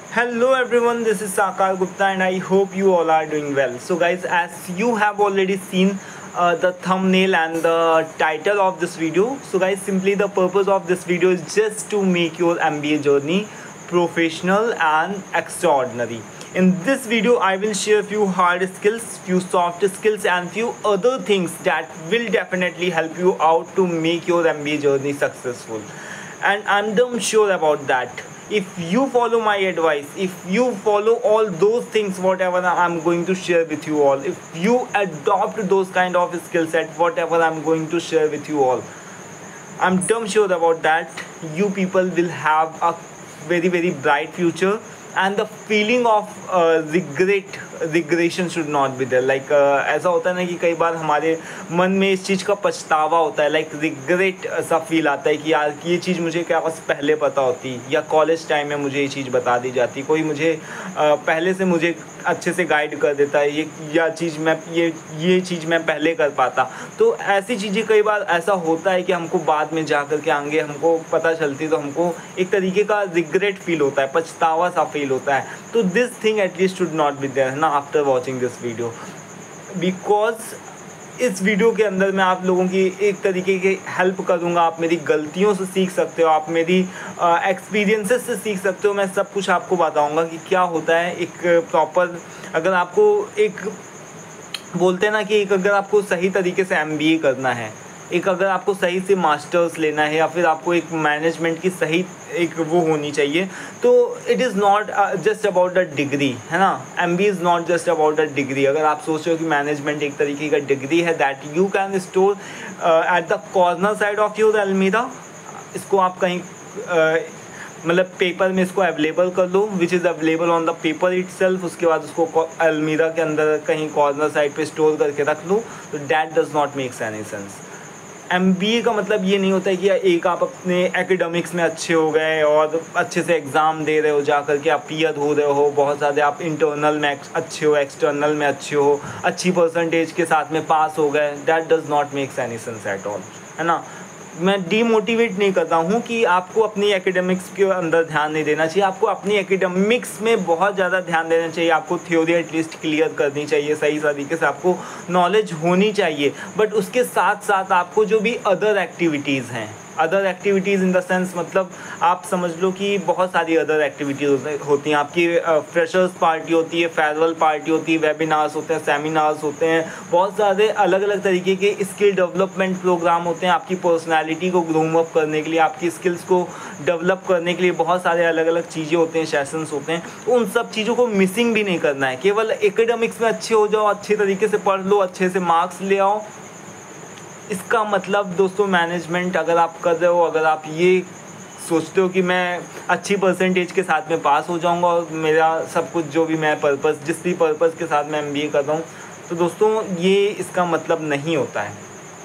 Hello everyone, this is Sakar Gupta and I hope you all are doing well. So guys, as you have already seen the thumbnail and the title of this video. So guys, simply the purpose of this video is just to make your MBA journey professional and extraordinary. In this video, I will share few hard skills, few soft skills and few other things that will definitely help you out to make your MBA journey successful. And I'm damn sure about that. If you follow my advice, if you follow all those things whatever I'm going to share with you all, if you adopt those kind of skill set whatever I'm going to share with you all, I'm damn sure about that you people will have a very bright future. And the feeling of regression should not be there. Like ऐसा होता है ना कि कई बार हमारे मन में इस चीज़ का पछतावा होता है, लाइक रिग्रेट सा फील आता है कि यार ये चीज़ मुझे क्या बस पहले पता होती, या कॉलेज टाइम में मुझे ये चीज़ बता दी जाती, कोई मुझे पहले से मुझे अच्छे से गाइड कर देता है, ये चीज़ मैं पहले कर पाता. तो ऐसी चीज़ें कई बार ऐसा होता है कि हमको बाद में जा कर के आगे हमको पता चलती, तो हमको एक तरीके का रिग्रेट फील होता है, पछतावा सा फील होता है. तो this thing at least should not be there ना after watching this video, because इस वीडियो के अंदर मैं आप लोगों की एक तरीके की हेल्प करूंगा. आप मेरी गलतियों से सीख सकते हो, आप मेरी एक्सपीरियंसेस से सीख सकते हो. मैं सब कुछ आपको बताऊंगा कि क्या होता है एक प्रॉपर, अगर आपको एक बोलते हैं ना कि एक अगर आपको सही तरीके से MBA करना है, एक अगर आपको सही से मास्टर्स लेना है, या फिर आपको एक मैनेजमेंट की सही एक वो होनी चाहिए, तो it is not just about the degree, है ना. MBA is not just about the degree. अगर आप सोच रहे हो कि मैनेजमेंट एक तरीके का डिग्री है that you can store at the corner side of your अलमीरा, इसको आप कहीं मतलब पेपर में इसको अवेलेबल कर लो, which is available on the paper itself. उसके बाद उसको अलमीरा के अंदर कहीं कॉर्नर साइड पे स्टोर करके रख लो. तो that does not makes any sense. MBA का मतलब ये नहीं होता है कि एक आप अपने एकेडमिक्स में अच्छे हो गए और अच्छे से एग्ज़ाम दे रहे हो, जा कर के आप पीयर हो रहे हो, बहुत ज़्यादा आप इंटरनल में अच्छे हो, एक्सटर्नल में अच्छे हो, अच्छी परसेंटेज के साथ में पास हो गए. That does not makes any sense at all, है ना. मैं डीमोटिवेट नहीं करता हूँ कि आपको अपनी एकेडमिक्स के अंदर ध्यान नहीं देना चाहिए. आपको अपनी एकेडमिक्स में बहुत ज़्यादा ध्यान देना चाहिए. आपको थ्योरी एटलीस्ट क्लियर करनी चाहिए, सही तरीके से आपको नॉलेज होनी चाहिए. बट उसके साथ साथ आपको जो भी अदर एक्टिविटीज़ हैं, other activities in the sense मतलब आप समझ लो कि बहुत सारी अदर एक्टिविटीज़ होती हैं. आपकी फ्रेशर्स पार्टी होती है, फेयरवेल पार्टी होती है, वेबिनार्स होते हैं, सेमिनार्स होते हैं, बहुत सारे अलग अलग तरीके के स्किल डेवलपमेंट प्रोग्राम होते हैं. आपकी पर्सनालिटी को ग्रूम अप करने के लिए, आपकी स्किल्स को डेवलप करने के लिए बहुत सारे अलग अलग चीज़ें होते हैं, सेशंस होते हैं. तो उन सब चीज़ों को मिसिंग भी नहीं करना है. केवल एकेडमिक्स में अच्छे हो जाओ, अच्छे तरीके से पढ़ लो, अच्छे से मार्क्स ले आओ, इसका मतलब दोस्तों मैनेजमेंट अगर आप कर रहे हो, अगर आप ये सोचते हो कि मैं अच्छी परसेंटेज के साथ में पास हो जाऊंगा और मेरा सब कुछ जो भी मैं पर्पस, जिस भी पर्पस के साथ मैं MBA कर रहा हूँ, तो दोस्तों ये इसका मतलब नहीं होता है.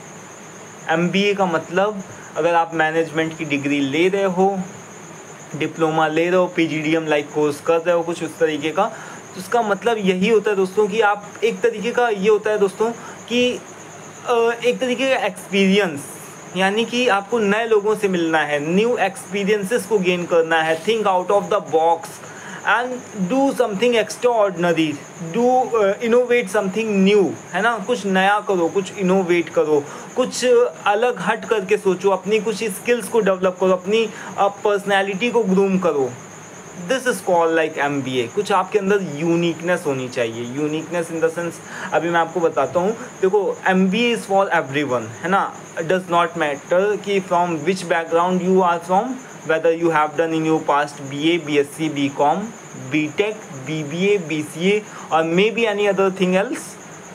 MBA का मतलब अगर आप मैनेजमेंट की डिग्री ले रहे हो, डिप्लोमा ले रहे हो, PGDM लाइक कोर्स कर रहे हो कुछ उस तरीके का, तो उसका मतलब यही होता है दोस्तों कि आप एक तरीके का ये होता है दोस्तों कि एक तरीके का एक्सपीरियंस, यानी कि आपको नए लोगों से मिलना है, न्यू एक्सपीरियंसेस को गेन करना है. Think out of the box and do something extraordinary, do innovate something new, है ना. कुछ नया करो, कुछ इनोवेट करो, कुछ अलग हट करके सोचो, अपनी कुछ स्किल्स को डेवलप करो, अपनी पर्सनैलिटी को ग्रूम करो. This is call like MBA. कुछ आपके अंदर यूनिकनेस होनी चाहिए. यूनिकनेस इन द सेंस अभी मैं आपको बताता हूँ. देखो MBA इज़ फॉर एवरीवन, है ना. इट डज़ नॉट मैटर कि from which background you are from, whether you have done in your past BA, BSc, BCom, BTech, BBA, BCA or maybe any other thing else,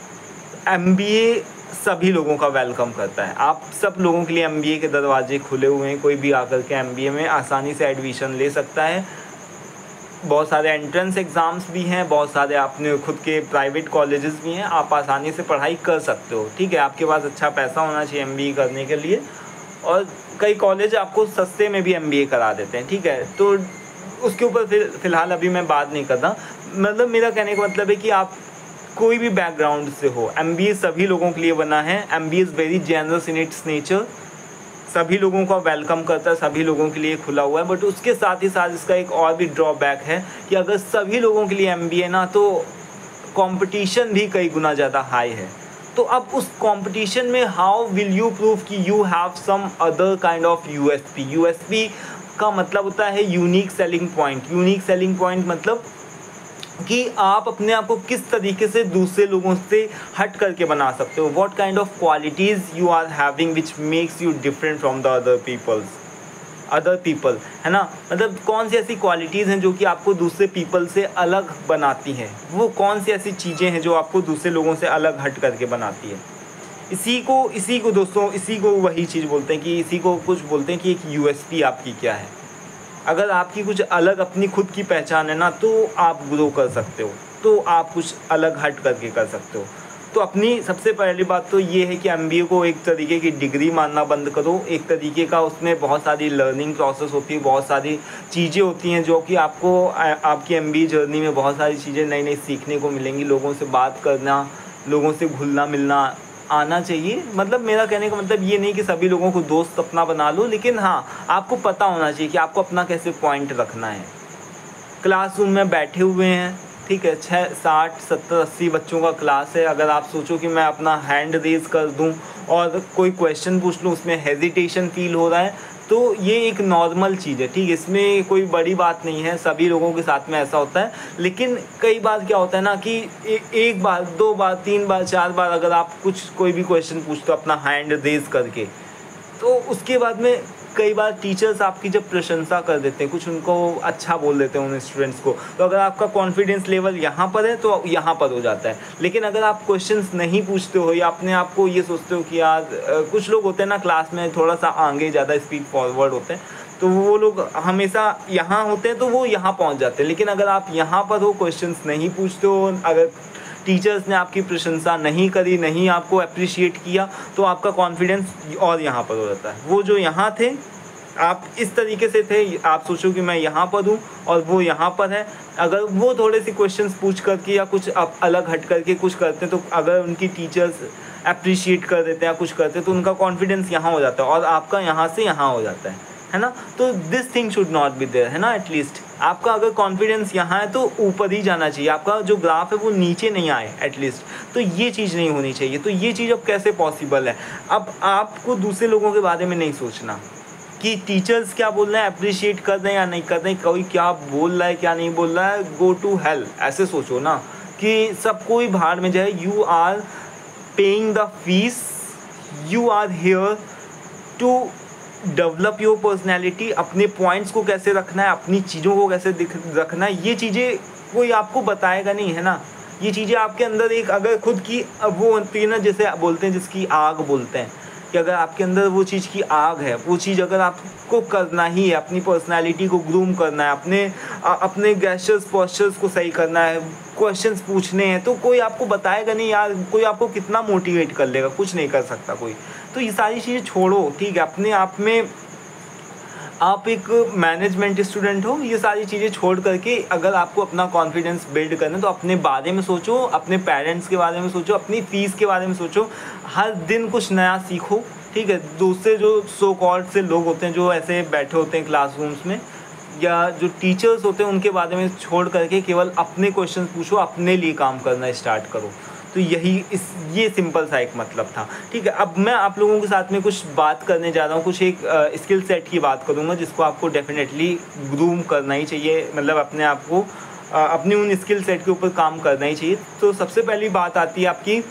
MBA सभी लोगों का welcome करता है. आप सब लोगों के लिए MBA के दरवाजे खुले हुए हैं. कोई भी आकर के MBA में आसानी से एडमिशन ले सकता है. बहुत सारे एंट्रेंस एग्ज़ाम्स भी हैं, बहुत सारे आपने खुद के प्राइवेट कॉलेजेस भी हैं, आप आसानी से पढ़ाई कर सकते हो. ठीक है, आपके पास अच्छा पैसा होना चाहिए MBA करने के लिए, और कई कॉलेज आपको सस्ते में भी MBA करा देते हैं. ठीक है, तो उसके ऊपर फ़िलहाल अभी मैं बात नहीं करता. मतलब मेरा कहने का मतलब है कि आप कोई भी बैकग्राउंड से हो, MBA सभी लोगों के लिए बना है. MBA is very generous in its nature. सभी लोगों का वेलकम करता है, सभी लोगों के लिए खुला हुआ है, बट उसके साथ ही साथ इसका एक और भी ड्रॉबैक है कि अगर सभी लोगों के लिए MBA ना, तो कंपटीशन भी कई गुना ज़्यादा हाई है। तो अब उस कंपटीशन में हाउ विल यू प्रूव कि you have some other kind of USP का मतलब होता है unique selling point. Unique selling point मतलब कि आप अपने आप को किस तरीके से दूसरे लोगों से हट करके बना सकते हो। What kind of qualities you are having which makes you different from the other people, है ना। मतलब कौन सी ऐसी क्वालिटीज़ हैं जो कि आपको दूसरे पीपल से अलग बनाती हैं, वो कौन सी ऐसी चीज़ें हैं जो आपको दूसरे लोगों से अलग हट करके बनाती है। इसी को दोस्तों, इसी को वही चीज़ बोलते हैं कि इसी को कुछ बोलते हैं कि एक USP आपकी क्या है। अगर आपकी कुछ अलग अपनी खुद की पहचान है ना, तो आप ग्रो कर सकते हो, तो आप कुछ अलग हट करके कर सकते हो। तो अपनी सबसे पहली बात तो ये है कि MBA को एक तरीके की डिग्री मानना बंद करो। एक तरीके का उसमें बहुत सारी लर्निंग प्रोसेस होती है, बहुत सारी चीज़ें होती हैं जो कि आपको आपकी MBA जर्नी में बहुत सारी चीज़ें नई नई सीखने को मिलेंगी। लोगों से बात करना, लोगों से घुलना मिलना आना चाहिए। मतलब मेरा कहने का मतलब ये नहीं कि सभी लोगों को दोस्त अपना बना लो, लेकिन हाँ, आपको पता होना चाहिए कि आपको अपना कैसे पॉइंट रखना है। क्लासरूम में बैठे हुए हैं, ठीक है, 60, 70, 80 बच्चों का क्लास है। अगर आप सोचो कि मैं अपना हैंड रेज कर दूं और कोई क्वेश्चन पूछ लूं, उसमें हेजिटेशन फील हो रहा है, तो ये एक नॉर्मल चीज़ है, ठीक है, इसमें कोई बड़ी बात नहीं है। सभी लोगों के साथ में ऐसा होता है। लेकिन कई बार क्या होता है ना कि एक बार, 2 बार, 3 बार, 4 बार अगर आप कोई भी क्वेश्चन पूछते हो अपना हैंड रेज करके, तो उसके बाद में कई बार टीचर्स आपकी जब प्रशंसा कर देते हैं, कुछ उनको अच्छा बोल देते हैं उन स्टूडेंट्स को, तो अगर आपका कॉन्फिडेंस लेवल यहाँ पर है तो यहाँ पर हो जाता है। लेकिन अगर आप क्वेश्चंस नहीं पूछते हो या अपने आप को ये सोचते हो कि यार कुछ लोग होते हैं ना क्लास में थोड़ा सा आगे ज़्यादा स्पीड फॉरवर्ड होते हैं, तो वो लोग हमेशा यहाँ होते हैं तो वो यहाँ पहुँच जाते हैं। लेकिन अगर आप यहाँ पर हो, क्वेश्चंस नहीं पूछते हो, अगर टीचर्स ने आपकी प्रशंसा नहीं करी, नहीं आपको अप्रिशिएट किया, तो आपका कॉन्फिडेंस और यहाँ पर हो जाता है। वो जो यहाँ थे, आप इस तरीके से थे, आप सोचो कि मैं यहाँ पर हूँ और वो यहाँ पर है। अगर वो थोड़े से क्वेश्चंस पूछ करके या कुछ अलग हट करके कुछ करते हैं, तो अगर उनकी टीचर्स अप्रिशिएट कर देते हैं या कुछ करते हैं, तो उनका कॉन्फिडेंस यहाँ हो जाता है और आपका यहाँ से यहाँ हो जाता है ना। तो this thing should not be there, है ना। एटलीस्ट आपका अगर कॉन्फिडेंस यहाँ है तो ऊपर ही जाना चाहिए, आपका जो ग्राफ है वो नीचे नहीं आए एटलीस्ट। तो ये चीज़ नहीं होनी चाहिए। तो ये चीज़ अब कैसे पॉसिबल है? अब आपको दूसरे लोगों के बारे में नहीं सोचना कि टीचर्स क्या बोल रहे हैं, अप्रिशिएट कर रहे हैं या नहीं कर रहे हैं, कोई क्या बोल रहा है क्या नहीं बोल रहा है, गो टू हेल, ऐसे सोचो ना कि सब कोई बाहर में जाए। You are paying the fees, you are here to develop your personality. अपने पॉइंट्स को कैसे रखना है, अपनी चीज़ों को कैसे रखना है, ये चीज़ें कोई आपको बताएगा नहीं, है ना। ये चीज़ें आपके अंदर एक अगर खुद की वो होती है ना, जैसे बोलते हैं जिसकी आग बोलते हैं, कि अगर आपके अंदर वो चीज़ की आग है, वो चीज़ अगर आपको करना ही है, अपनी पर्सनालिटी को ग्रूम करना है, अपने गेस्चर्स पोस्चर्स को सही करना है, क्वेश्चंस पूछने हैं, तो कोई आपको बताएगा नहीं यार। कोई आपको कितना मोटिवेट कर लेगा, कुछ नहीं कर सकता कोई। तो ये सारी चीज़ें छोड़ो, ठीक है। अपने आप में आप एक मैनेजमेंट स्टूडेंट हो, ये सारी चीज़ें छोड़ करके अगर आपको अपना कॉन्फिडेंस बिल्ड करना है तो अपने बारे में सोचो, अपने पेरेंट्स के बारे में सोचो, अपनी फ़ीस के बारे में सोचो। हर दिन कुछ नया सीखो, ठीक है। दूसरे जो सो कॉल्ड से लोग होते हैं जो ऐसे बैठे होते हैं क्लासरूम्स में, या जो टीचर्स होते हैं उनके बारे में छोड़ करके केवल अपने क्वेश्चन पूछो, अपने लिए काम करना स्टार्ट करो। तो ये सिंपल सा एक मतलब था, ठीक है। अब मैं आप लोगों के साथ में कुछ बात करने जा रहा हूँ, कुछ एक स्किल सेट की बात करूँगा जिसको आपको डेफिनेटली ग्रूम करना ही चाहिए, मतलब अपने आप को अपनी उन स्किल सेट के ऊपर काम करना ही चाहिए। तो सबसे पहली बात आती है आपकी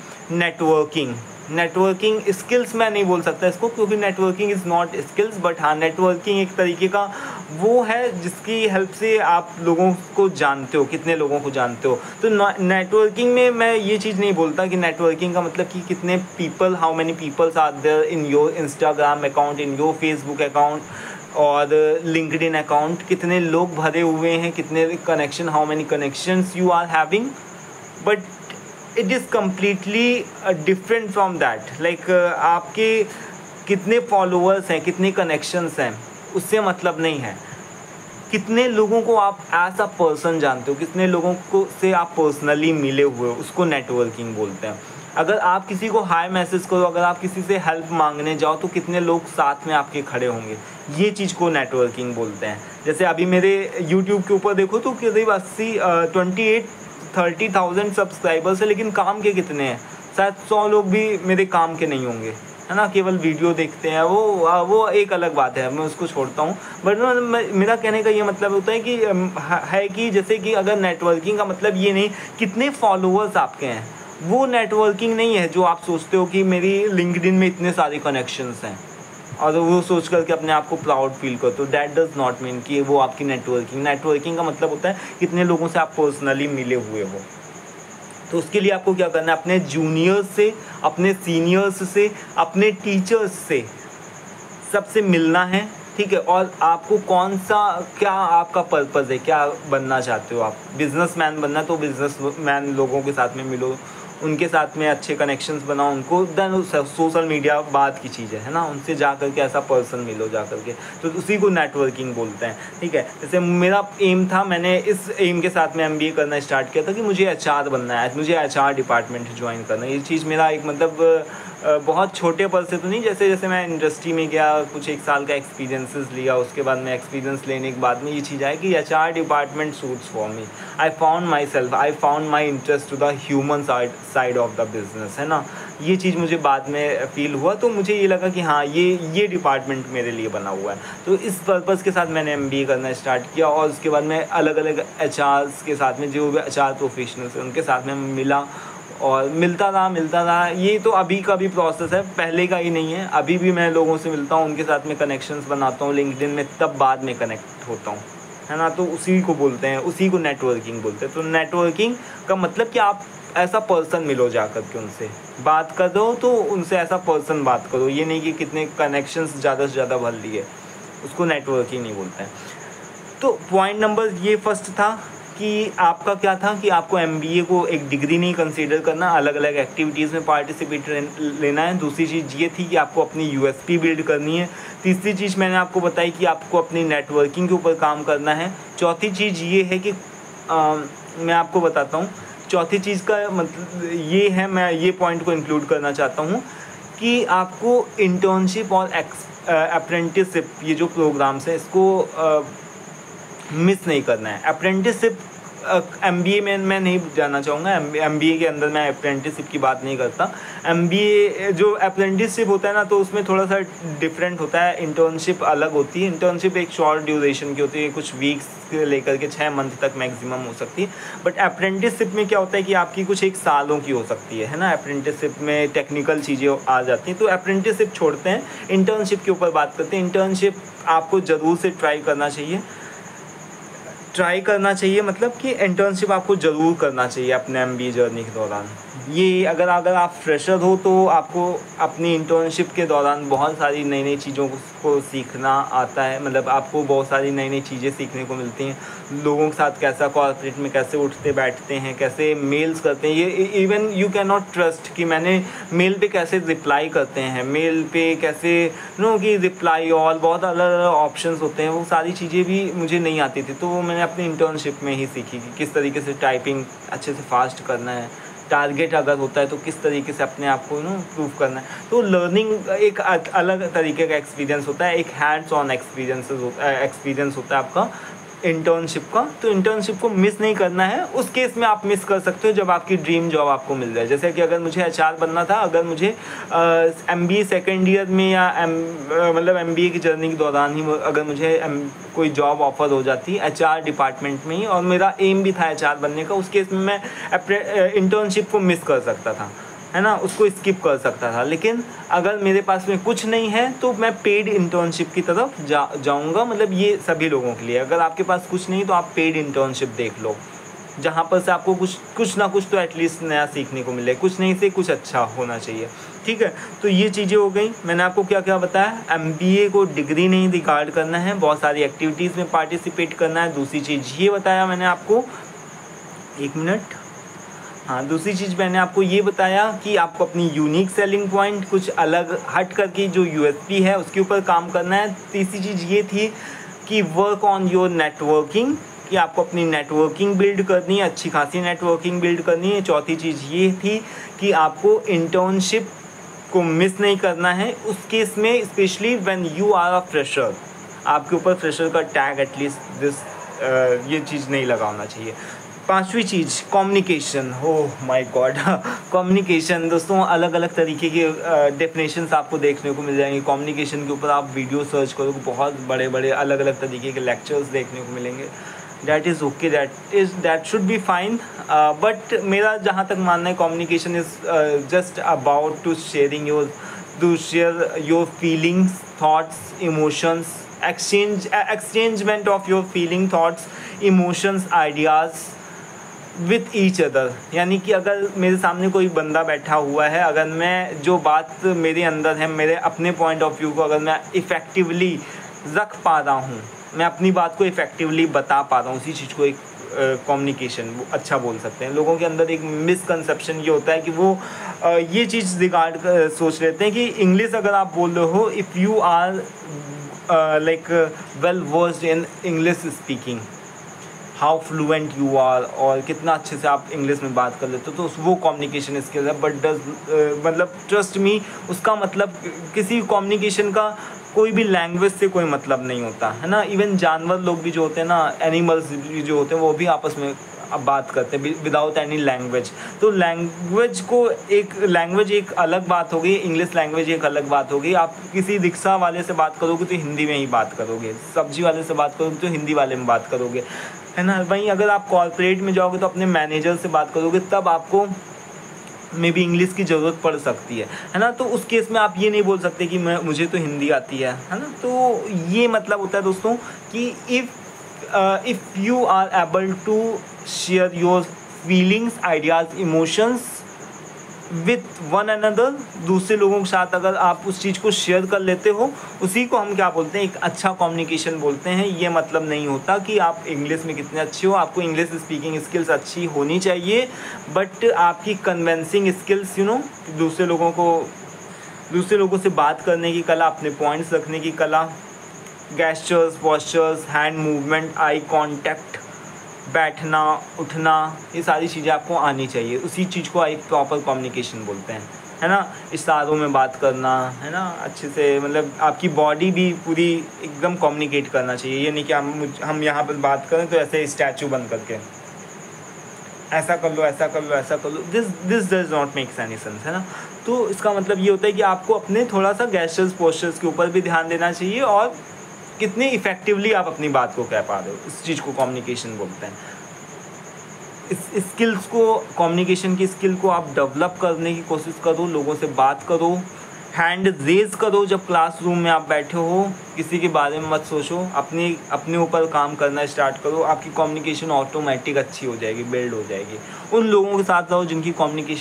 नेटवर्किंग स्किल्स। मैं नहीं बोल सकता इसको क्योंकि networking is not skills, but हाँ, नेटवर्किंग एक तरीके का वो है जिसकी हेल्प से आप लोगों को जानते हो, कितने लोगों को जानते हो। तो नेटवर्किंग में मैं ये चीज़ नहीं बोलता कि नेटवर्किंग का मतलब कि कितने people, how many peoples are there in your Instagram account, in your Facebook account और लिंक्डइन अकाउंट, कितने लोग भरे हुए हैं, कितने connection, how many connections you are having, but it is completely different from that. Like आपके कितने followers हैं, कितने कनेक्शंस हैं, उससे मतलब नहीं है। कितने लोगों को आप एज अ पर्सन जानते हो, कितने लोगों को से आप पर्सनली मिले हुए हो, उसको नेटवर्किंग बोलते हैं। अगर आप किसी को हाय मैसेज करो, अगर आप किसी से हेल्प मांगने जाओ तो कितने लोग साथ में आपके खड़े होंगे, ये चीज़ को नेटवर्किंग बोलते हैं। जैसे अभी मेरे यूट्यूब के ऊपर देखो तो करीब 28-30,000 सब्सक्राइबर्स है, लेकिन काम के कितने हैं? शायद 100 लोग भी मेरे काम के नहीं होंगे, है ना, केवल वीडियो देखते हैं। वो एक अलग बात है, मैं उसको छोड़ता हूँ। बट मेरा कहने का ये मतलब होता है कि जैसे कि अगर नेटवर्किंग का मतलब ये नहीं कितने फॉलोअर्स आपके हैं, वो नेटवर्किंग नहीं है जो आप सोचते हो कि मेरी लिंक्डइन में इतने सारे कनेक्शंस हैं और वो सोच करके अपने आप को प्राउड फील करते हो। दैट डज नॉट मीन कि वो आपकी नेटवर्किंग का मतलब होता है कितने लोगों से आप पर्सनली मिले हुए हो। तो उसके लिए आपको क्या करना है, अपने जूनियर्स से, अपने सीनियर्स से, अपने टीचर्स से, सबसे मिलना है, ठीक है। और आपको क्या आपका पर्पज़ है, क्या बनना चाहते हो आप? बिजनेसमैन बनना तो बिजनेसमैन लोगों के साथ में मिलो, उनके साथ में अच्छे कनेक्शंस बनाओ उनको। देन सोशल मीडिया बाद की चीज़ है ना, उनसे जा करके ऐसा पर्सन मिलो जा करके, तो उसी को नेटवर्किंग बोलते हैं, ठीक है। जैसे मेरा एम था, मैंने इस एम के साथ में MBA करना स्टार्ट किया था कि मुझे HR बनना है, मुझे HR डिपार्टमेंट ज्वाइन करना है। ये चीज़ मेरा एक मतलब बहुत छोटे पद से तो नहीं, जैसे जैसे मैं इंडस्ट्री में गया, कुछ 1 साल का एक्सपीरियंसेस लिया, उसके बाद में एक्सपीरियंस लेने के बाद में ये चीज़ आई कि HR department suits for me. I found my interest to the human side of the business, है ना। ये चीज़ मुझे बाद में फील हुआ, तो मुझे ये लगा कि हाँ ये डिपार्टमेंट मेरे लिए बना हुआ है। तो इस पर्पज़ के साथ मैंने MBA करना स्टार्ट किया और उसके बाद मैं अलग अलग HRs के साथ में, जो भी HR प्रोफेशनल्स हैं उनके साथ में मिला और मिलता रहा। ये तो अभी का भी प्रोसेस है, पहले का ही नहीं है। अभी भी मैं लोगों से मिलता हूँ, उनके साथ में कनेक्शंस बनाता हूँ लिंक्डइन में, तब बाद में कनेक्ट होता हूँ, है ना। तो उसी को बोलते हैं, उसी को नेटवर्किंग बोलते हैं। तो नेटवर्किंग का मतलब कि आप ऐसा पर्सन मिलो जा कर के, उनसे बात कर दो, तो उनसे ऐसा पर्सन बात करो। ये नहीं कि कितने कनेक्शंस ज़्यादा से ज़्यादा भर लिए, उसको नेटवर्किंग नहीं बोलते हैं। तो पॉइंट नंबर ये फर्स्ट था कि आपका क्या था कि आपको MBA को एक डिग्री नहीं कंसीडर करना, अलग अलग एक्टिविटीज़ में पार्टिसिपेट लेना है। दूसरी चीज़ ये थी कि आपको अपनी USP बिल्ड करनी है। तीसरी चीज़ मैंने आपको बताई कि आपको अपनी नेटवर्किंग के ऊपर काम करना है। चौथी चीज़ ये है कि मैं आपको बताता हूँ, चौथी चीज़ का मतलब ये है, मैं ये पॉइंट को इंक्लूड करना चाहता हूँ कि आपको इंटर्नशिप और अप्रेंटिसशिप, ये जो प्रोग्राम्स हैं, इसको मिस नहीं करना है। अप्रेंटिसशिप MBA में मैं नहीं जाना चाहूँगा, MBA के अंदर मैं अप्रेंटिसशिप की बात नहीं करता। MBA जो अप्रेंटिसशिप होता है ना, तो उसमें थोड़ा सा डिफरेंट होता है, इंटर्नशिप अलग होती है। इंटर्नशिप एक शॉर्ट ड्यूरेशन की होती है, कुछ वीक्स लेकर के 6 मंथ तक मैक्सिमम हो सकती है। बट अप्रेंटिसशिप में क्या होता है कि आपकी कुछ 1 सालों की हो सकती है ना। अप्रेंटिसशिप में टेक्निकल चीज़ें आ जाती हैं, तो अप्रेंटिसशिप छोड़ते हैं, इंटर्नशिप के ऊपर बात करते हैं। इंटर्नशिप आपको ज़रूर से ट्राई करना चाहिए, मतलब कि इंटर्नशिप आपको ज़रूर करना चाहिए अपने MBA जर्नी के दौरान। ये अगर आप फ्रेशर हो तो आपको अपनी इंटर्नशिप के दौरान बहुत सारी नई चीज़ों को सीखना आता है, मतलब आपको बहुत सारी नई चीज़ें सीखने को मिलती हैं। लोगों के साथ कैसा कॉर्पोरेट में कैसे उठते बैठते हैं, कैसे मेल्स करते हैं, ये even you can not trust कि मैंने मेल पे कैसे रिप्लाई करते हैं, मेल पे कैसे कि रिप्लाई ऑल, बहुत अलग अलग ऑप्शंस होते हैं। वो सारी चीज़ें भी मुझे नहीं आती थी, तो वो मैंने अपनी इंटर्नशिप में ही सीखी कि किस तरीके से टाइपिंग अच्छे से फास्ट करना है, टारगेट अगर होता है तो किस तरीके से अपने आप को प्रूव करना है। तो लर्निंग एक अलग तरीके का एक्सपीरियंस होता है, एक हैंड्स ऑन एक्सपीरियंस होता है आपका इंटर्नशिप का। तो इंटर्नशिप को मिस नहीं करना है। उस केस में आप मिस कर सकते हो जब आपकी ड्रीम जॉब आपको मिल जाए। जैसे कि अगर मुझे HR बनना था, अगर मुझे MBA सेकेंड ईयर में या मतलब MBA की जर्नी के दौरान ही अगर मुझे कोई जॉब ऑफर हो जाती HR डिपार्टमेंट में ही, और मेरा एम भी था HR बनने का, उस केस में मैं इंटर्नशिप को मिस कर सकता था, है ना, उसको स्किप कर सकता था। लेकिन अगर मेरे पास में कुछ नहीं है तो मैं पेड इंटर्नशिप की तरफ जाऊंगा। मतलब ये सभी लोगों के लिए, अगर आपके पास कुछ नहीं तो आप पेड इंटर्नशिप देख लो, जहाँ पर से आपको कुछ ना कुछ तो एटलीस्ट नया सीखने को मिले। कुछ नहीं से कुछ अच्छा होना चाहिए, ठीक है। तो ये चीज़ें हो गई। मैंने आपको क्या क्या बताया, MBA को डिग्री नहीं रिगार्ड करना है, बहुत सारी एक्टिविटीज़ में पार्टिसिपेट करना है। दूसरी चीज़ ये बताया मैंने आपको, 1 मिनट, हाँ, दूसरी चीज़ मैंने आपको ये बताया कि आपको अपनी यूनिक सेलिंग पॉइंट, कुछ अलग हट करके जो USP है उसके ऊपर काम करना है। तीसरी चीज़ ये थी कि वर्क ऑन योर नेटवर्किंग, कि आपको अपनी नेटवर्किंग बिल्ड करनी है, अच्छी खासी नेटवर्किंग बिल्ड करनी है। चौथी चीज़ ये थी कि आपको इंटर्नशिप को मिस नहीं करना है उस केस में, specially when you are a fresher. आपके ऊपर फ्रेशर का टैग एटलीस्ट दिस ये चीज़ नहीं लगाना चाहिए। पांचवी चीज़ communication. Oh my god, communication दोस्तों, अलग अलग तरीके के डेफिनेशंस आपको देखने को मिल जाएंगे। कम्युनिकेशन के ऊपर आप वीडियो सर्च करोगे, बहुत बड़े बड़े अलग अलग तरीके के लेक्चर्स देखने को मिलेंगे। That is okay, that should be fine. But मेरा जहाँ तक मानना है, communication is just about to share your feelings, thoughts, emotions, exchangement of your feeling, thoughts, emotions, ideas with each other. यानी कि अगर मेरे सामने कोई बंदा बैठा हुआ है, अगर मैं जो बात मेरे अंदर है, मेरे अपने पॉइंट ऑफ व्यू को अगर मैं इफ़ेक्टिवली रख पा रहा हूँ, मैं अपनी बात को इफ़ेक्टिवली बता पा रहा हूँ, उसी चीज़ को एक कम्युनिकेशन अच्छा बोल सकते हैं। लोगों के अंदर एक मिसकंसेप्शन ये होता है कि वो ये चीज़ सोच लेते हैं कि इंग्लिश अगर आप बोल रहे हो, if you are like well versed in English speaking, how fluent you are, और कितना अच्छे से आप इंग्लिश में बात कर लेते हो, तो वो कम्युनिकेशन स्किल है। बट मतलब ट्रस्ट मी, उसका मतलब किसी कम्युनिकेशन का कोई भी लैंग्वेज से कोई मतलब नहीं होता है ना। इवन जानवर लोग भी जो होते हैं ना, एनिमल्स भी जो होते हैं, वो भी आपस में अब बात करते हैं विदाउट एनी लैंग्वेज। तो लैंग्वेज एक अलग बात हो गई, इंग्लिश लैंग्वेज एक अलग बात हो गई। आप किसी रिक्शा वाले से बात करोगे तो हिंदी में ही बात करोगे, सब्जी वाले से बात करोगे तो हिंदी वाले में बात करोगे, है ना। वहीं अगर आप कॉर्पोरेट में जाओगे तो अपने मैनेजर से बात करोगे, तब आपको मे बी इंग्लिश की ज़रूरत पड़ सकती है ना। तो उस केस में आप ये नहीं बोल सकते कि मुझे तो हिंदी आती है ना। तो ये मतलब होता है दोस्तों कि if you are able to share your feelings, ideas, emotions with one another, दूसरे लोगों के साथ अगर आप उस चीज़ को शेयर कर लेते हो, उसी को हम क्या बोलते हैं, एक अच्छा कम्युनिकेशन बोलते हैं। ये मतलब नहीं होता कि आप इंग्लिश में कितने अच्छे हो, आपको इंग्लिश स्पीकिंग स्किल्स अच्छी होनी चाहिए, बट आपकी कन्विंसिंग स्किल्स, दूसरे लोगों से बात करने की कला, अपने पॉइंट्स रखने की कला, gestures, postures, hand movement, eye contact, बैठना, उठना, ये सारी चीज़ें आपको आनी चाहिए। उसी चीज़ को एक प्रॉपर कम्युनिकेशन बोलते हैं, है ना। इशारों में बात करना, है ना, अच्छे से, मतलब आपकी बॉडी भी पूरी एकदम कम्युनिकेट करना चाहिए। ये नहीं कि हम यहाँ पर बात करें तो ऐसे स्टैचू बन करके ऐसा कर लो, ऐसा कर लो, ऐसा कर लो, this does not make any sense, है ना। तो इसका मतलब ये होता है कि आपको अपने थोड़ा सा गेस्चर्स, पोस्चर्स के ऊपर भी ध्यान देना चाहिए, और कितने इफ़ेक्टिवली आप अपनी बात को कह पा रहे हो, इस चीज़ को कम्युनिकेशन बोलते हैं। इस स्किल्स को, कम्युनिकेशन की स्किल को आप डेवलप करने की कोशिश करो, लोगों से बात करो, हैंड रेज करो जब क्लासरूम में आप बैठे हो, किसी के बारे में मत सोचो, अपने ऊपर काम करना स्टार्ट करो, आपकी कम्युनिकेशन ऑटोमेटिक अच्छी हो जाएगी, बिल्ड हो जाएगी। उन लोगों के साथ रहो जिसकी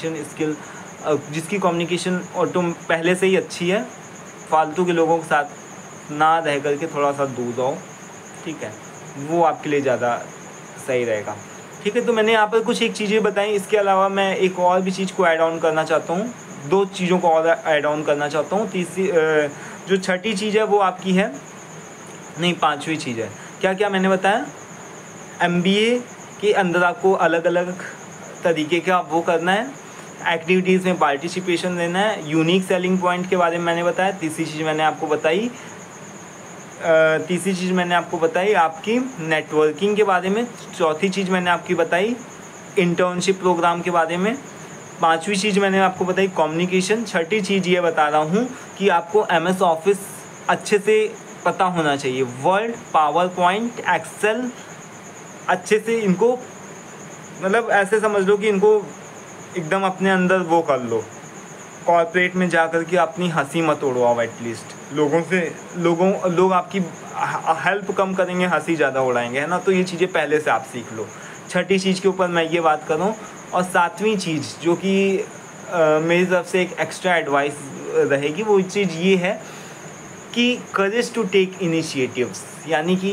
कम्युनिकेशन पहले से ही अच्छी है। फालतू के लोगों के साथ ना रह करके थोड़ा सा दूर रहो, ठीक है, वो आपके लिए ज़्यादा सही रहेगा, ठीक है। तो मैंने यहाँ पर कुछ एक चीज़ें बताई, इसके अलावा मैं एक और भी चीज़ को ऐड ऑन करना चाहता हूँ, 2 चीज़ों को और ऐड ऑन करना चाहता हूँ। जो छठी चीज़ है वो आपकी है, नहीं 5वीं चीज़ है। क्या क्या मैंने बताया, MBA के अंदर आपको अलग अलग तरीके का वो करना है, एक्टिविटीज़ में पार्टिसिपेशन लेना है, यूनिक सेलिंग पॉइंट के बारे में मैंने बताया। तीसरी चीज़ मैंने आपको बताई आपकी नेटवर्किंग के बारे में। चौथी चीज़ मैंने आपकी बताई इंटर्नशिप प्रोग्राम के बारे में। 5वीं चीज़ मैंने आपको बताई कम्युनिकेशन। छठी चीज़ ये बता रहा हूँ कि आपको MS ऑफिस अच्छे से पता होना चाहिए, वर्ड, पावर पॉइंट, एक्सेल अच्छे से इनको, मतलब ऐसे समझ लो कि इनको एकदम अपने अंदर वो कर लो। कॉर्पोरेट में जा कर के अपनी हंसी मत उड़वाओ, एटलीस्ट लोग आपकी हेल्प कम करेंगे, हंसी ज़्यादा उड़ाएंगे, है ना। तो ये चीज़ें पहले से आप सीख लो। छठी चीज़ के ऊपर मैं ये बात करूँ। और 7वीं चीज़ जो कि मेरी तरफ से एक एक्स्ट्रा एडवाइस रहेगी, वो चीज़ ये है कि करेज टू टेक इनिशिएटिव्स, यानी कि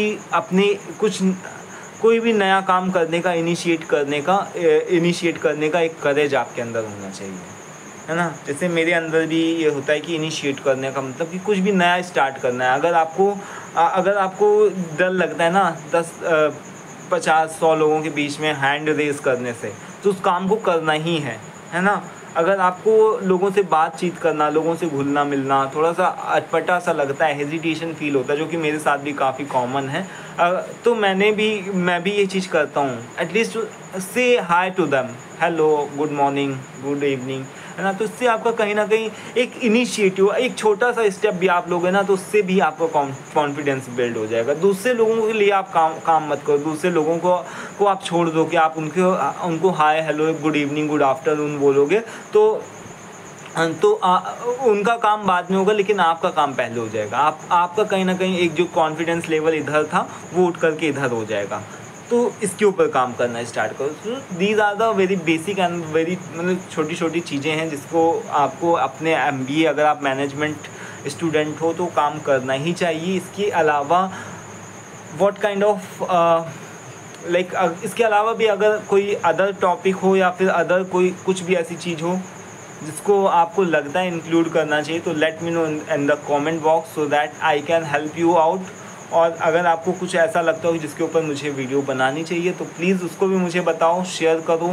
कोई भी नया काम करने का इनिशिएट करने का एक करेज आपके अंदर होना चाहिए, है ना। जैसे मेरे अंदर भी ये होता है कि इनिशिएट करने का मतलब कि कुछ भी नया स्टार्ट करना है। अगर आपको डर लगता है ना, 50-100 लोगों के बीच में हैंड रेस करने से, तो उस काम को करना ही है ना। अगर आपको लोगों से बातचीत करना, लोगों से घुलना मिलना थोड़ा सा अटपटा सा लगता है, हेजिटेशन फील होता है, जो कि मेरे साथ भी काफ़ी कॉमन है, तो मैं भी ये चीज़ करता हूँ, एटलीस्ट से hi to them, hello, good morning, good evening, है ना। तो इससे आपका कहीं ना कहीं एक इनिशिएटिव, एक छोटा सा स्टेप भी आप लोगे ना, तो उससे भी आपका कॉन्फिडेंस बिल्ड हो जाएगा। दूसरे लोगों के लिए आप काम मत करो, दूसरे लोगों को आप छोड़ दो कि आप उनको hi, hello, good evening, good afternoon बोलोगे, तो उनका काम बाद में होगा, लेकिन आपका काम पहले हो जाएगा। आपका कहीं ना कहीं एक जो कॉन्फिडेंस लेवल इधर था वो उठ करके इधर हो जाएगा। तो इसके ऊपर काम करना स्टार्ट करो। तो these are the very basic and very मतलब छोटी छोटी चीज़ें हैं जिसको आपको अपने MBA, अगर आप मैनेजमेंट स्टूडेंट हो तो काम करना ही चाहिए। इसके अलावा व्हाट काइंड ऑफ लाइक इसके अलावा भी अगर कोई अदर टॉपिक हो या फिर अदर कोई कुछ भी ऐसी चीज़ हो जिसको आपको लगता है इंक्लूड करना चाहिए, तो let me know in the comment box so that I can help you out. और अगर आपको कुछ ऐसा लगता हो जिसके ऊपर मुझे वीडियो बनानी चाहिए तो प्लीज़ उसको भी मुझे बताओ, शेयर करो।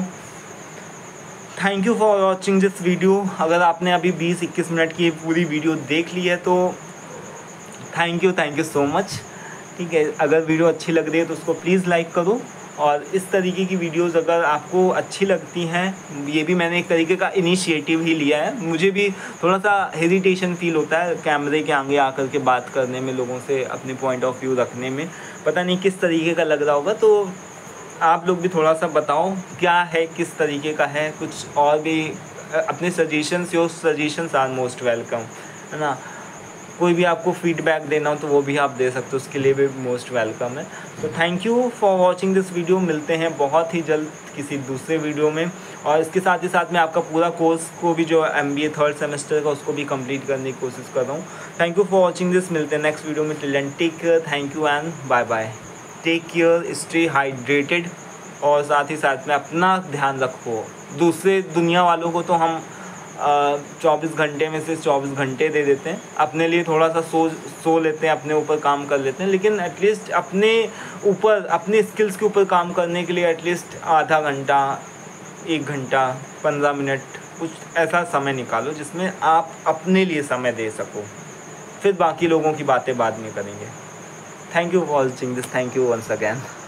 Thank you for watching this video. अगर आपने अभी 20-21 मिनट की पूरी वीडियो देख ली है तो थैंक यू सो मच। ठीक है, अगर वीडियो अच्छी लग रही है तो उसको प्लीज़ लाइक करो। और इस तरीके की वीडियोस अगर आपको अच्छी लगती हैं, ये भी मैंने एक तरीके का इनिशिएटिव ही लिया है। मुझे भी थोड़ा सा हेजिटेशन फील होता है कैमरे के आगे आकर के बात करने में, लोगों से अपने पॉइंट ऑफ व्यू रखने में, पता नहीं किस तरीके का लग रहा होगा। तो आप लोग भी थोड़ा सा बताओ क्या है, किस तरीके का है, कुछ और भी अपने suggestions, your suggestions are most welcome, है ना। कोई भी आपको फीडबैक देना हो तो वो भी आप दे सकते हो, उसके लिए भी मोस्ट वेलकम है। तो thank you for watching this video. मिलते हैं बहुत ही जल्द किसी दूसरे वीडियो में। और इसके साथ ही साथ मैं आपका पूरा कोर्स को भी जो MBA 3rd सेमेस्टर का उसको भी कंप्लीट करने की कोशिश कर रहा हूँ। Thank you for watching this. मिलते हैं नेक्स्ट वीडियो में। Till then take care, thank you and bye bye. Take care, stay hydrated और साथ ही साथ में अपना ध्यान रखो। दूसरे दुनिया वालों को तो हम 24 घंटे में से 24 घंटे दे देते हैं, अपने लिए थोड़ा सा सो लेते हैं, अपने ऊपर काम कर लेते हैं, लेकिन एटलीस्ट अपने ऊपर, अपने स्किल्स के ऊपर काम करने के लिए एटलीस्ट आधा घंटा, 1 घंटा, 15 मिनट कुछ ऐसा समय निकालो जिसमें आप अपने लिए समय दे सको। फिर बाकी लोगों की बातें बाद में करेंगे। Thank you for watching this. Thank you once again.